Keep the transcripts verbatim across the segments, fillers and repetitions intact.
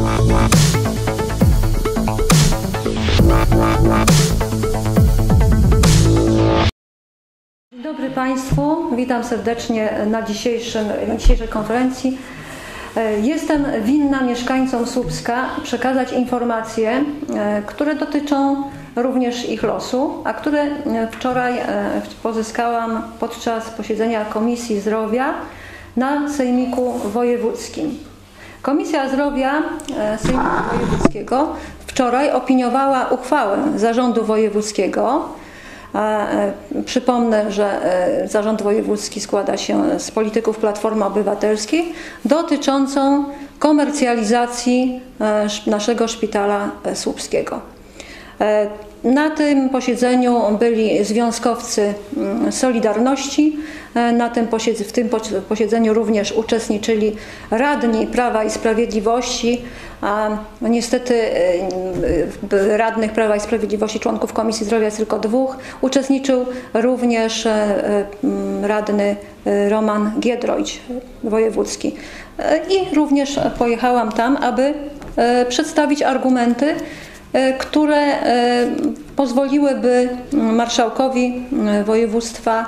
Dzień dobry Państwu, witam serdecznie na, dzisiejszym, na dzisiejszej konferencji. Jestem winna mieszkańcom Słupska przekazać informacje, które dotyczą również ich losu, a które wczoraj pozyskałam podczas posiedzenia Komisji Zdrowia na Sejmiku Wojewódzkim. Komisja Zdrowia Sejmiku Wojewódzkiego wczoraj opiniowała uchwałę Zarządu Wojewódzkiego. Przypomnę, że Zarząd Wojewódzki składa się z polityków Platformy Obywatelskiej dotyczącą komercjalizacji naszego szpitala słupskiego. Na tym posiedzeniu byli związkowcy Solidarności, na tym posiedzeniu, w tym posiedzeniu również uczestniczyli radni Prawa i Sprawiedliwości, a niestety radnych Prawa i Sprawiedliwości, członków Komisji Zdrowia jest tylko dwóch. Uczestniczył również radny Roman Giedroyć, wojewódzki. I również pojechałam tam, aby przedstawić argumenty, które pozwoliłyby marszałkowi województwa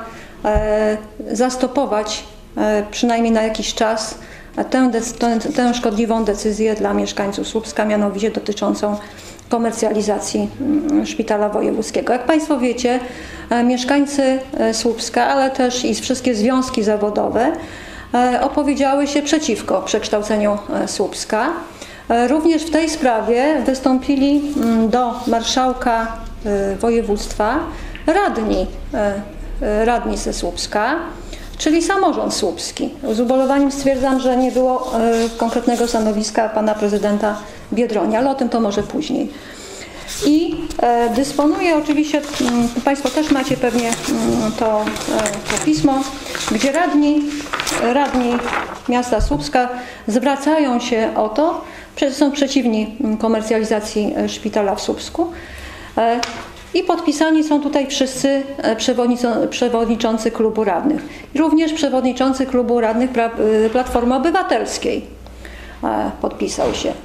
zastopować przynajmniej na jakiś czas tę, tę, tę szkodliwą decyzję dla mieszkańców Słupska, mianowicie dotyczącą komercjalizacji szpitala wojewódzkiego. Jak Państwo wiecie, mieszkańcy Słupska, ale też i wszystkie związki zawodowe opowiedziały się przeciwko przekształceniu Słupska. Również w tej sprawie wystąpili do marszałka województwa radni, radni ze Słupska, czyli samorząd słupski. Z ubolewaniem stwierdzam, że nie było konkretnego stanowiska pana prezydenta Biedronia, ale o tym to może później. I dysponuję oczywiście, Państwo też macie pewnie to, to pismo, gdzie radni, radni miasta Słupska zwracają się o to, że są przeciwni komercjalizacji szpitala w Słupsku. I podpisani są tutaj wszyscy przewodniczący klubu radnych. Również przewodniczący klubu radnych Platformy Obywatelskiej podpisał się.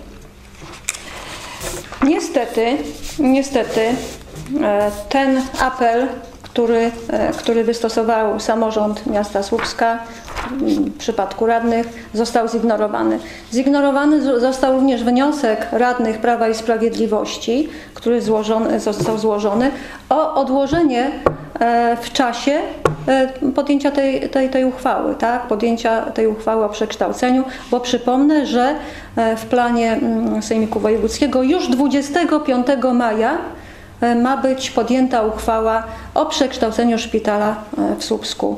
Niestety, niestety ten apel, który, który wystosował samorząd miasta Słupska w przypadku radnych, został zignorowany. Zignorowany został również wniosek radnych Prawa i Sprawiedliwości, który złożony, został złożony o odłożenie w czasie podjęcia tej, tej, tej uchwały, tak? podjęcia tej uchwały o przekształceniu, bo przypomnę, że w planie Sejmiku Wojewódzkiego już dwudziestego piątego maja ma być podjęta uchwała o przekształceniu szpitala w Słupsku.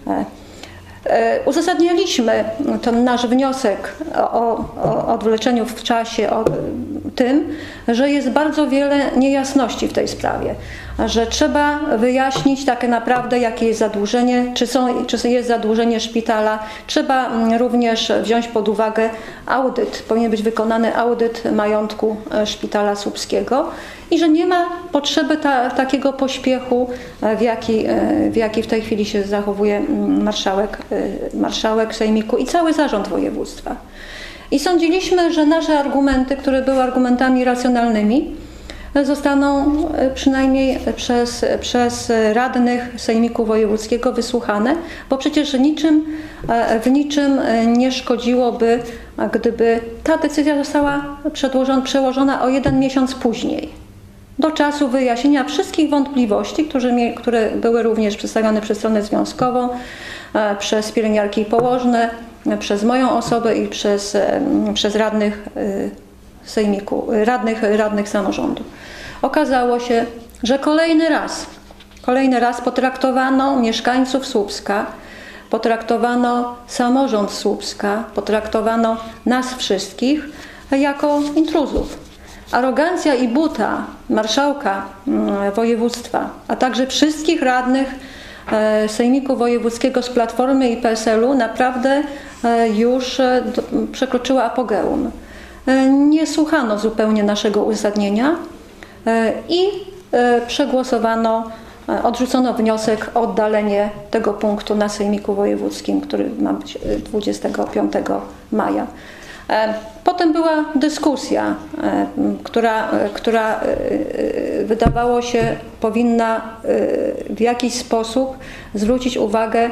Uzasadnialiśmy ten nasz wniosek o, o odwleczeniu w czasie o tym, że jest bardzo wiele niejasności w tej sprawie, że trzeba wyjaśnić tak naprawdę, jakie jest zadłużenie, czy, są, czy jest zadłużenie szpitala. Trzeba również wziąć pod uwagę audyt, powinien być wykonany audyt majątku szpitala słupskiego i że nie ma potrzeby ta, takiego pośpiechu, w jaki, w jaki w tej chwili się zachowuje marszałek, marszałek Sejmiku i cały zarząd województwa. I sądziliśmy, że nasze argumenty, które były argumentami racjonalnymi, zostaną przynajmniej przez, przez radnych Sejmiku Wojewódzkiego wysłuchane, bo przecież niczym, w niczym nie szkodziłoby, gdyby ta decyzja została przełożona o jeden miesiąc później, do czasu wyjaśnienia wszystkich wątpliwości, które, które były również przedstawione przez stronę związkową, przez pielęgniarki i położne, przez moją osobę i przez, przez radnych Sejmiku, radnych, radnych samorządu. Okazało się, że kolejny raz, kolejny raz potraktowano mieszkańców Słupska, potraktowano samorząd Słupska, potraktowano nas wszystkich jako intruzów. Arogancja i buta marszałka województwa, a także wszystkich radnych Sejmiku Wojewódzkiego z Platformy i P S L u naprawdę już przekroczyła apogeum. Nie słuchano zupełnie naszego uzasadnienia i przegłosowano, odrzucono wniosek o oddalenie tego punktu na Sejmiku Wojewódzkim, który ma być dwudziestego piątego maja. Potem była dyskusja, która, która wydawało się powinna w jakiś sposób zwrócić uwagę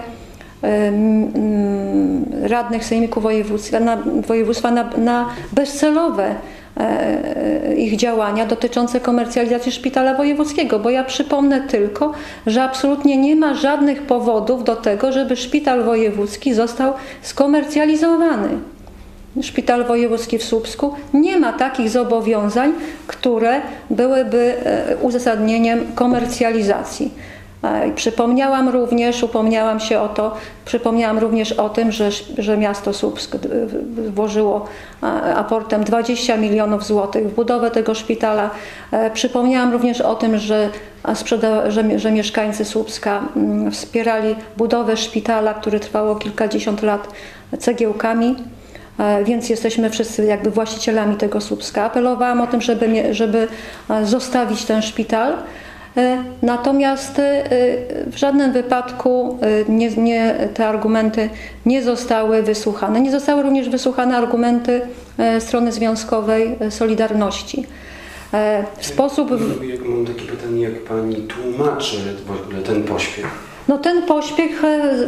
radnych Sejmiku Województwa na, województwa na, na bezcelowe ich działania dotyczące komercjalizacji szpitala wojewódzkiego, bo ja przypomnę tylko, że absolutnie nie ma żadnych powodów do tego, żeby szpital wojewódzki został skomercjalizowany. Szpital wojewódzki w Słupsku nie ma takich zobowiązań, które byłyby uzasadnieniem komercjalizacji. Przypomniałam również, upomniałam się o to, przypomniałam również o tym, że, że miasto Słupsk włożyło aportem dwadzieścia milionów złotych w budowę tego szpitala. Przypomniałam również o tym, że, sprzeda- że, że mieszkańcy Słupska wspierali budowę szpitala, który trwało kilkadziesiąt lat, cegiełkami. Więc jesteśmy wszyscy jakby właścicielami tego Słupska. Apelowałam o tym, żeby, żeby zostawić ten szpital. Natomiast w żadnym wypadku nie, nie, te argumenty nie zostały wysłuchane. Nie zostały również wysłuchane argumenty strony związkowej Solidarności. W sposób... Jak mam takie pytanie, jak pani tłumaczy w ogóle ten pośpiech? No ten pośpiech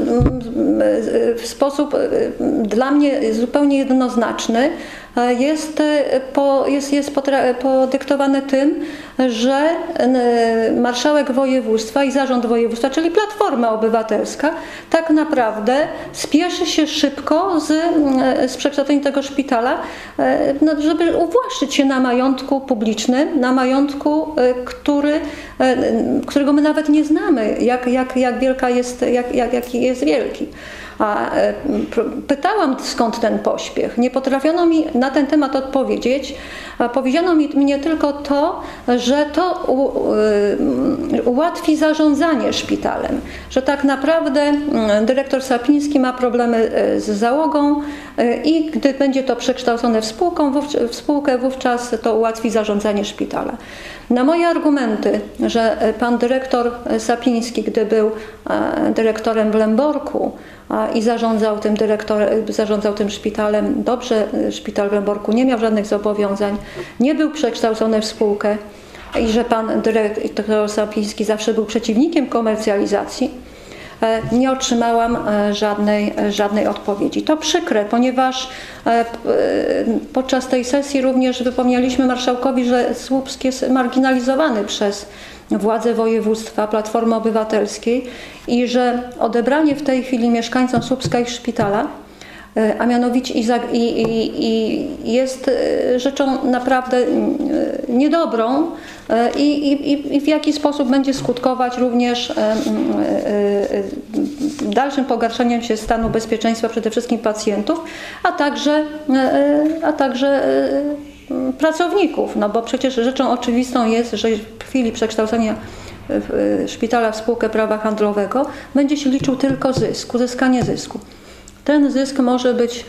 w sposób dla mnie zupełnie jednoznaczny jest, po, jest, jest podyktowany tym, że marszałek województwa i zarząd województwa, czyli Platforma Obywatelska, tak naprawdę spieszy się szybko z, z przekształceniem tego szpitala, no, żeby uwłaszczyć się na majątku publicznym, na majątku, który, którego my nawet nie znamy, jak, jak, jak wielka jest, jak, jak, jaki jest wielki. A pytałam, skąd ten pośpiech. Nie potrafiono mi na ten temat odpowiedzieć. Powiedziano mi mnie tylko to, że to u, u, ułatwi zarządzanie szpitalem, że tak naprawdę dyrektor Sapiński ma problemy z załogą i gdy będzie to przekształcone w, spółką, w spółkę, wówczas to ułatwi zarządzanie szpitala. Na moje argumenty, że pan dyrektor Sapiński, gdy był dyrektorem w Lęborku i zarządzał tym, dyrektor, zarządzał tym szpitalem dobrze, szpital w Lęborku nie miał żadnych zobowiązań, nie był przekształcony w spółkę i że pan dyrektor Sapiński zawsze był przeciwnikiem komercjalizacji, nie otrzymałam żadnej, żadnej odpowiedzi. To przykre, ponieważ podczas tej sesji również wypomnieliśmy marszałkowi, że Słupsk jest marginalizowany przez władze województwa, Platformy Obywatelskiej i że odebranie w tej chwili mieszkańcom Słupska ich szpitala, a mianowicie i, i, i jest rzeczą naprawdę niedobrą i, i, i w jaki sposób będzie skutkować również dalszym pogarszeniem się stanu bezpieczeństwa przede wszystkim pacjentów, a także, a także pracowników, no bo przecież rzeczą oczywistą jest, że w chwili przekształcenia szpitala w spółkę prawa handlowego będzie się liczył tylko zysk, uzyskanie zysku. Ten zysk może być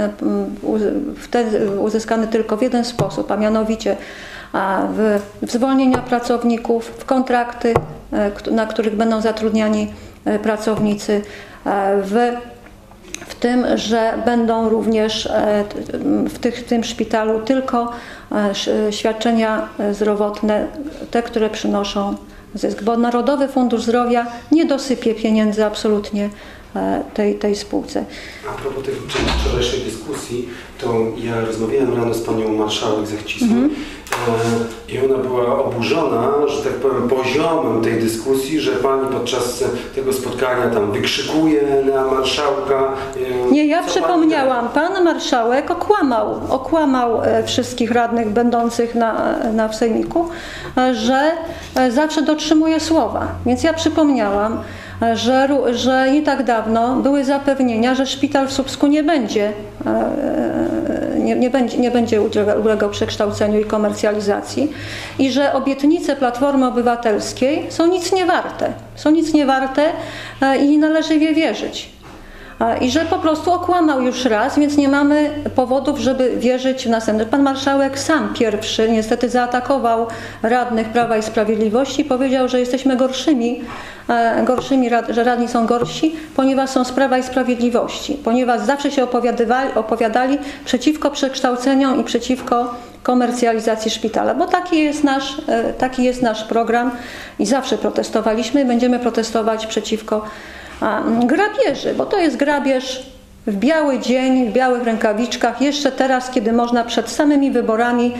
uzyskany tylko w jeden sposób, a mianowicie w, w zwolnienia pracowników, w kontrakty, na których będą zatrudniani pracownicy, w w tym, że będą również w, tych, w tym szpitalu tylko świadczenia zdrowotne, te, które przynoszą zysk, bo Narodowy Fundusz Zdrowia nie dosypie pieniędzy absolutnie tej, tej spółce. A propos tej wczorajszej dyskusji, to ja rozmawiałem rano z panią marszałek Zechciską mm-hmm. i ona była oburzona, że tak powiem, poziomem tej dyskusji, że pani podczas tego spotkania tam wykrzykuje na marszałka. Nie, ja przypomniałam, pan marszałek okłamał, okłamał wszystkich radnych będących na, na w sejmiku, że zawsze dotrzymuje słowa. Więc ja przypomniałam, Że, że nie tak dawno były zapewnienia, że szpital w Słupsku nie będzie, nie, nie będzie, nie będzie ulegał przekształceniu i komercjalizacji i że obietnice Platformy Obywatelskiej są nic nie warte. Są nic nie warte i nie należy w je wierzyć. i że po prostu okłamał już raz, więc nie mamy powodów, żeby wierzyć w następny. Pan marszałek sam pierwszy niestety zaatakował radnych Prawa i Sprawiedliwości, powiedział, że jesteśmy gorszymi, gorszymi że radni są gorsi, ponieważ są z Prawa i Sprawiedliwości, ponieważ zawsze się opowiadali, opowiadali przeciwko przekształceniom i przeciwko komercjalizacji szpitala, bo taki jest nasz, taki jest nasz program i zawsze protestowaliśmy i będziemy protestować przeciwko grabieży, bo to jest grabież w biały dzień, w białych rękawiczkach, jeszcze teraz, kiedy można przed samymi wyborami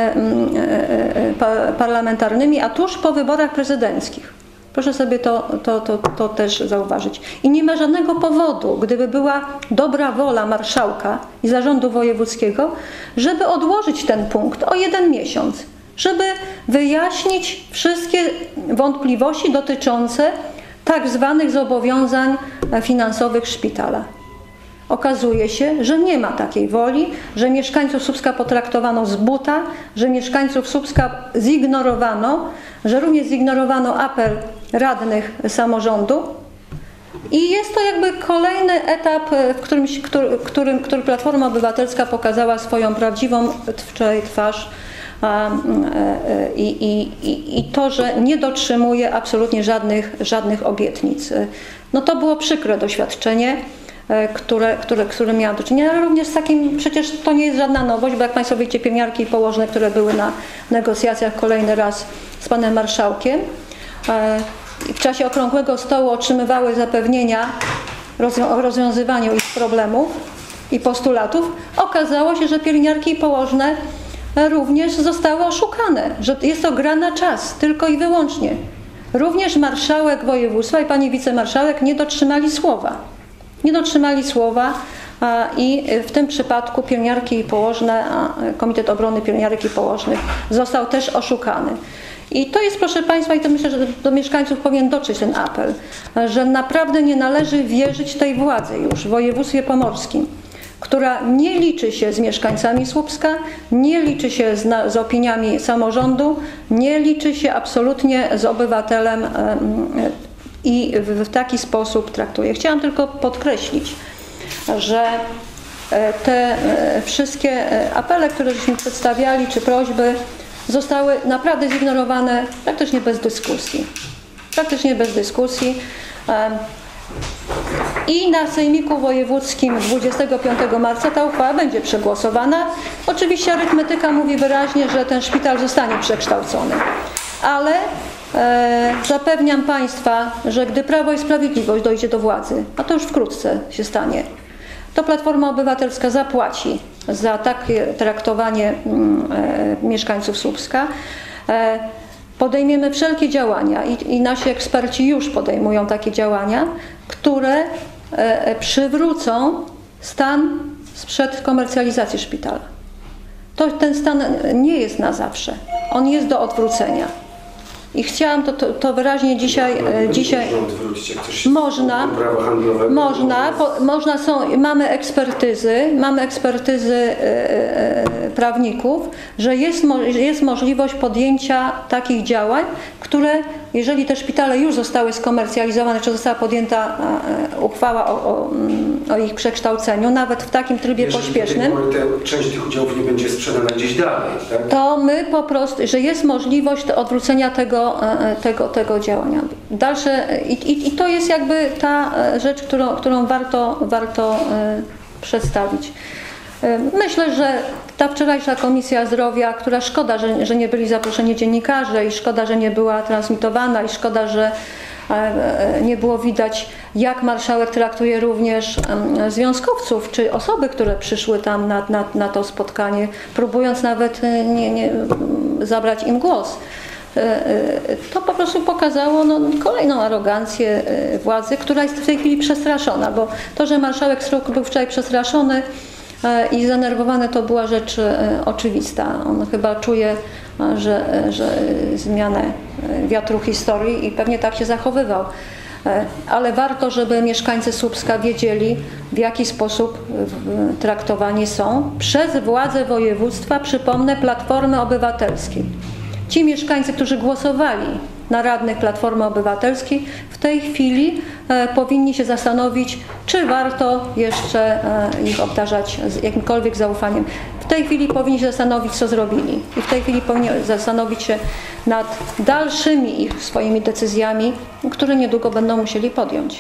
parlamentarnymi, a tuż po wyborach prezydenckich. Proszę sobie to, to, to, to też zauważyć. I nie ma żadnego powodu, gdyby była dobra wola marszałka i zarządu wojewódzkiego, żeby odłożyć ten punkt o jeden miesiąc, żeby wyjaśnić wszystkie wątpliwości dotyczące tak zwanych zobowiązań finansowych szpitala. Okazuje się, że nie ma takiej woli, że mieszkańców Słupska potraktowano z buta, że mieszkańców Słupska zignorowano, że również zignorowano apel radnych samorządu i jest to jakby kolejny etap, w którym, który, którym, który Platforma Obywatelska pokazała swoją prawdziwą wczoraj twarz i, i, i, i to, że nie dotrzymuje absolutnie żadnych, żadnych obietnic. No to było przykre doświadczenie, które, które, które miałam do czynienia, ale również z takim, przecież to nie jest żadna nowość, bo jak Państwo wiecie, pielęgniarki i położne, które były na negocjacjach kolejny raz z Panem Marszałkiem, w czasie okrągłego stołu otrzymywały zapewnienia o rozwiązywaniu ich problemów i postulatów, okazało się, że pielęgniarki i położne również zostały oszukane, że jest to gra na czas, tylko i wyłącznie. Również marszałek województwa i pani wicemarszałek nie dotrzymali słowa. Nie dotrzymali słowa a, i w tym przypadku pielęgniarki i położne, a Komitet Obrony Pielęgniarek i Położnych został też oszukany. I to jest, proszę Państwa, i to myślę, że do mieszkańców powinien dotrzeć ten apel, że naprawdę nie należy wierzyć tej władzy już w województwie pomorskim, która nie liczy się z mieszkańcami Słupska, nie liczy się z, na, z opiniami samorządu, nie liczy się absolutnie z obywatelem i w, w taki sposób traktuje. Chciałam tylko podkreślić, że te wszystkie apele, które żeśmy przedstawiali, czy prośby, zostały naprawdę zignorowane praktycznie bez dyskusji. Praktycznie bez dyskusji. I na Sejmiku Wojewódzkim dwudziestego piątego marca ta uchwała będzie przegłosowana. Oczywiście arytmetyka mówi wyraźnie, że ten szpital zostanie przekształcony. Ale e, zapewniam Państwa, że gdy Prawo i Sprawiedliwość dojdzie do władzy, a to już wkrótce się stanie, to Platforma Obywatelska zapłaci za takie traktowanie e, mieszkańców Słupska. E, podejmiemy wszelkie działania i, i nasi eksperci już podejmują takie działania, które e, przywrócą stan sprzed komercjalizacji szpitala. To, ten stan nie jest na zawsze. On jest do odwrócenia. I chciałam to, to, to wyraźnie dzisiaj... E, dzisiaj można, można, po, można są, mamy ekspertyzy, mamy ekspertyzy e, e, prawników, że jest, mo, jest możliwość podjęcia takich działań, które, jeżeli te szpitale już zostały skomercjalizowane, czy została podjęta e, uchwała o, o, o ich przekształceniu, nawet w takim trybie jeżeli pośpiesznym, te, część tych udziałów nie będzie sprzedana gdzieś dalej, tak? To my po prostu, że jest możliwość odwrócenia tego, tego, tego działania. Dalsze, i, i, i to jest jakby ta rzecz, którą, którą warto, warto przedstawić. Myślę, że ta wczorajsza Komisja Zdrowia, która szkoda, że, że nie byli zaproszeni dziennikarze i szkoda, że nie była transmitowana i szkoda, że nie było widać, jak marszałek traktuje również związkowców, czy osoby, które przyszły tam na, na, na to spotkanie, próbując nawet nie, nie, zabrać im głos. To po prostu pokazało no, kolejną arogancję władzy, która jest w tej chwili przestraszona, bo to, że marszałek Struk był wczoraj przestraszony i zdenerwowany, to była rzecz oczywista. On chyba czuje, że, że zmianę wiatru historii i pewnie tak się zachowywał. Ale warto, żeby mieszkańcy Słupska wiedzieli, w jaki sposób traktowani są przez władze województwa, przypomnę, Platformy Obywatelskiej. Ci mieszkańcy, którzy głosowali na radnych Platformy Obywatelskiej, w tej chwili powinni się zastanowić, czy warto jeszcze ich obdarzać z jakimkolwiek zaufaniem. W tej chwili powinni się zastanowić, co zrobili i w tej chwili powinni zastanowić się nad dalszymi ich swoimi decyzjami, które niedługo będą musieli podjąć.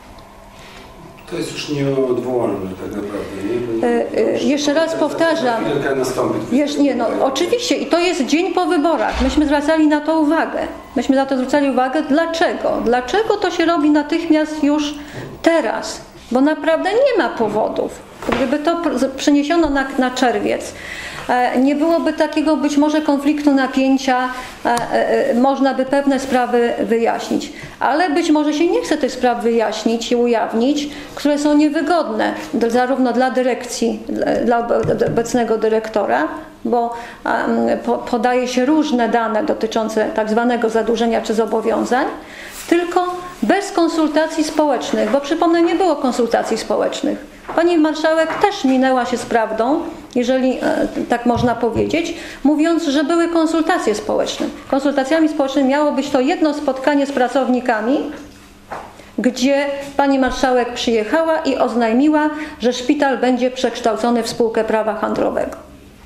To jest już nieodwołalne tak naprawdę, nie? E, e, jeszcze raz powtarzam. Jeszcze, nie, no, oczywiście i to jest dzień po wyborach. Myśmy zwracali na to uwagę. Myśmy na to zwracali uwagę. Dlaczego? Dlaczego to się robi natychmiast już teraz? Bo naprawdę nie ma powodów. Gdyby to przeniesiono na, na czerwiec, nie byłoby takiego być może konfliktu, napięcia, można by pewne sprawy wyjaśnić. Ale być może się nie chce tych spraw wyjaśnić i ujawnić, które są niewygodne zarówno dla dyrekcji, dla obecnego dyrektora, bo podaje się różne dane dotyczące tak zwanego zadłużenia czy zobowiązań, tylko bez konsultacji społecznych, bo przypomnę, nie było konsultacji społecznych. Pani marszałek też minęła się z prawdą, jeżeli e, tak można powiedzieć, mówiąc, że były konsultacje społeczne. Konsultacjami społecznymi miało być to jedno spotkanie z pracownikami, gdzie pani marszałek przyjechała i oznajmiła, że szpital będzie przekształcony w spółkę prawa handlowego.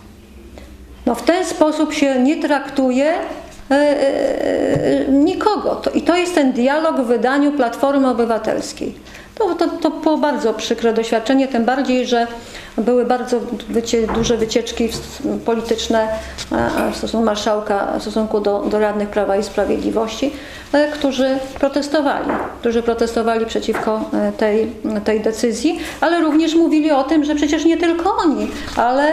No w ten sposób się nie traktuje e, e, nikogo. To, I to jest ten dialog w wydaniu Platformy Obywatelskiej. To, to, to było bardzo przykre doświadczenie, tym bardziej, że były bardzo wycie, duże wycieczki polityczne w stosunku marszałka, w stosunku do, do radnych Prawa i Sprawiedliwości, którzy protestowali, którzy protestowali przeciwko tej, tej decyzji, ale również mówili o tym, że przecież nie tylko oni, ale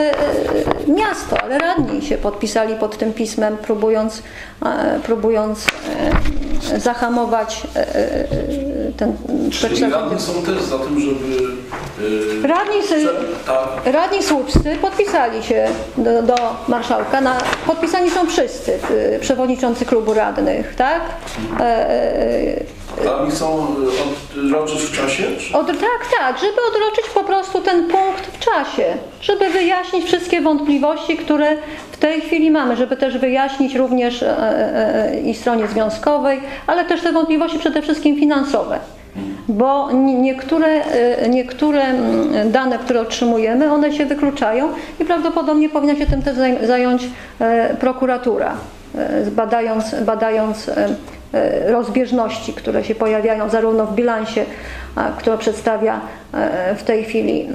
miasto, ale radni się podpisali pod tym pismem, próbując, próbując zahamować ten Czyli radni są też za tym, żeby... Yy, radni, że, tak. radni słupscy podpisali się do, do marszałka. Na, podpisani są wszyscy yy, przewodniczący klubu radnych, tak? Yy, radni chcą odroczyć w czasie? Czy? Od, tak, tak, żeby odroczyć po prostu ten punkt w czasie, żeby wyjaśnić wszystkie wątpliwości, które w tej chwili mamy, żeby też wyjaśnić również e, e, i stronie związkowej, ale też te wątpliwości przede wszystkim finansowe. Bo niektóre, niektóre dane, które otrzymujemy, one się wykluczają i prawdopodobnie powinna się tym też zająć prokuratura, badając, badając rozbieżności, które się pojawiają zarówno w bilansie, który przedstawia w tej chwili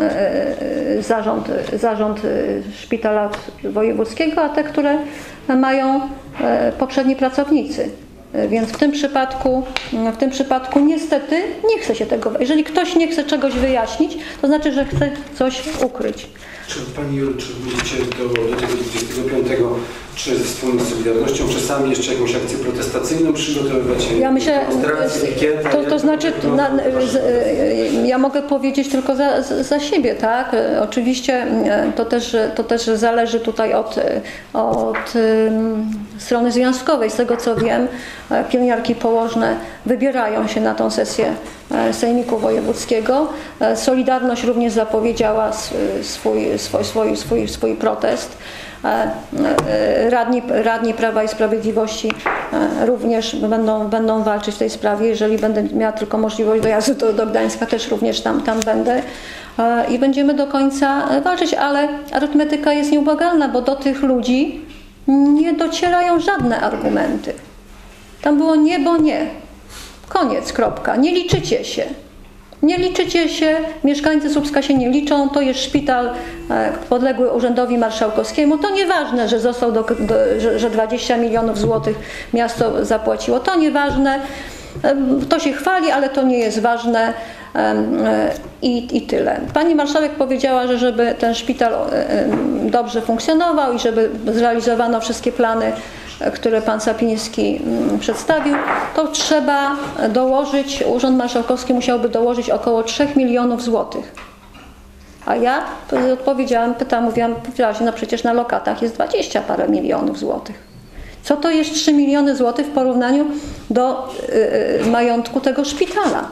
zarząd, zarząd szpitala wojewódzkiego, a te, które mają poprzedni pracownicy. Więc w tym przypadku, w tym przypadku niestety nie chce się tego. Jeżeli ktoś nie chce czegoś wyjaśnić, to znaczy, że chce coś ukryć. Czy Pani Jolu, czy będziecie do, do tego dwudziestego piątego, czy ze wspólną Solidarnością, czy sami jeszcze jakąś akcję protestacyjną przygotowywać? Ja myślę, to, to znaczy, na, z, ja mogę powiedzieć tylko za, za siebie, tak? Oczywiście to też, to też zależy tutaj od, od strony związkowej. Z tego co wiem, pielęgniarki położne wybierają się na tą sesję Sejmiku Wojewódzkiego. Solidarność również zapowiedziała swój, swój, swój, swój, swój protest. Radni, radni Prawa i Sprawiedliwości również będą, będą walczyć w tej sprawie. Jeżeli będę miała tylko możliwość dojazdu do, do Gdańska, też również tam, tam będę i będziemy do końca walczyć, ale arytmetyka jest nieubłagalna, bo do tych ludzi nie docierają żadne argumenty. Tam było nie, bo nie. Koniec, kropka. Nie liczycie się. Nie liczycie się, mieszkańcy Słupska się nie liczą, to jest szpital e, podległy Urzędowi Marszałkowskiemu. To nieważne, że został do, do, że, że dwadzieścia milionów złotych miasto zapłaciło. To nieważne, e, to się chwali, ale to nie jest ważne e, e, i, i tyle. Pani marszałek powiedziała, że żeby ten szpital e, dobrze funkcjonował i żeby zrealizowano wszystkie plany, które pan Sapiński przedstawił, to trzeba dołożyć, Urząd Marszałkowski musiałby dołożyć około trzech milionów złotych. A ja odpowiedziałam, pytałam, mówiłam, wyraźnie, no przecież na lokatach jest dwadzieścia parę milionów złotych. Co to jest trzy miliony złotych w porównaniu do y, majątku tego szpitala?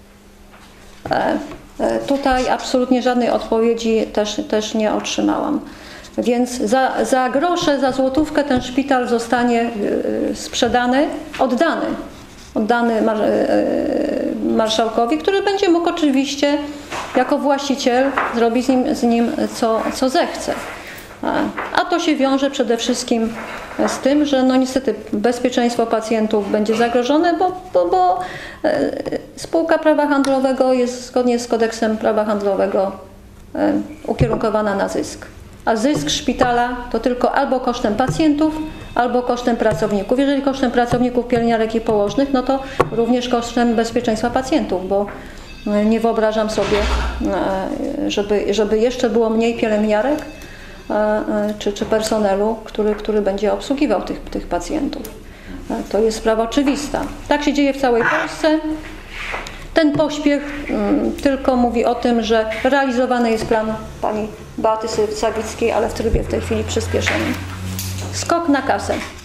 E, e, tutaj absolutnie żadnej odpowiedzi też, też nie otrzymałam. Więc za, za grosze, za złotówkę ten szpital zostanie y, sprzedany, oddany oddany mar marszałkowi, który będzie mógł oczywiście jako właściciel zrobić z nim, z nim co, co zechce. A to się wiąże przede wszystkim z tym, że no niestety bezpieczeństwo pacjentów będzie zagrożone, bo, bo, bo spółka prawa handlowego jest zgodnie z kodeksem prawa handlowego ukierunkowana na zysk. A zysk szpitala to tylko albo kosztem pacjentów, albo kosztem pracowników. Jeżeli kosztem pracowników, pielęgniarek i położnych, no to również kosztem bezpieczeństwa pacjentów, bo nie wyobrażam sobie, żeby, żeby jeszcze było mniej pielęgniarek czy, czy personelu, który, który będzie obsługiwał tych, tych pacjentów. To jest sprawa oczywista. Tak się dzieje w całej Polsce. Ten pośpiech um, tylko mówi o tym, że realizowany jest plan pani Beaty Sawickiej, ale w trybie w tej chwili przyspieszonym. Skok na kasę.